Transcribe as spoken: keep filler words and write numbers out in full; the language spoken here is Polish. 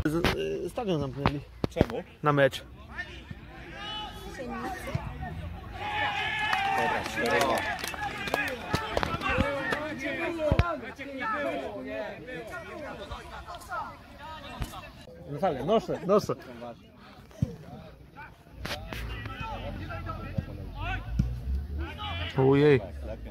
Stadion zamknęli. Czemu? Na mecz. Dobra, cztery dwa. Natalia, noszę, noszę. Ojej.